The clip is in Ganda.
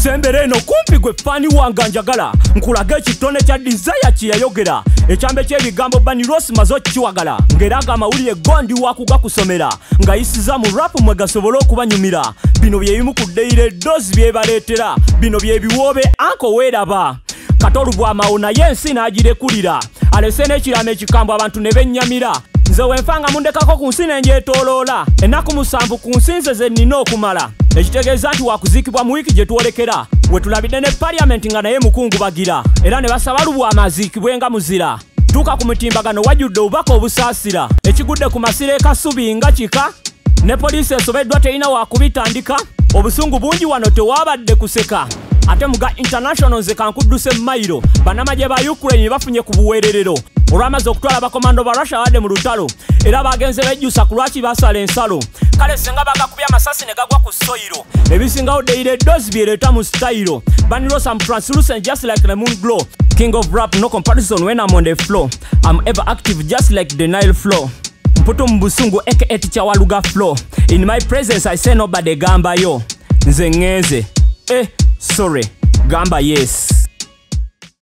sembere no kumpi gwe fani wanga njagala nkulaga ekitone kya desire kiyayogera ekyambe ky'ebigambo Bunny Ross mazo kiwagala ngeraga amawulire gondi wakuga kusomera nga yisiza mu rap mwe gasobola okubanyumira bino byebimu ku daily dose byebaleetera bino byebiwoobe anko weeraba katolu bw'amawona yensi n'agirekulira alese n'ekirama ekikambo abantu ne bennyamira nze wenfanga mundekako ku nsi nengyetoloola ennaku 7 ku nsi nze ze nnina okumala ekitegeeza nti wakuziikibwa mu wiiki gye twolekera we tulabidde ne paliamenti nga naye mukungubagira era ne basaba Lubwama aziikibwe nga muzira tuuka ku mutimbagano wajjudde obubaka obusaasira ekigudde ku masiro ekasubi nga kika ne poliisi esobeddwa terina wakubitandika obusungu bungi wano tewabadde kuseka ate muga international nze kankudduse mayiro bannamagye ba Ukraine bafunye ku buweererero olwamaze okutwala abakomando ba Russia wadde mu lutalo era bagenze bejjusa ku lwaki basala ensalo kale senga bagakubya amasasi ne gagwa ku soiro ebisingawo daily dose byereeta mu style Bunny Ross I'm translucent just like the moon glow king of rap no comparison when I'm on the floor I'm ever active just like the Nile flow mputo mbusungu aka teacher waluga flow in my presence I say nobody gamba yo nze ngenze sorry gamba yes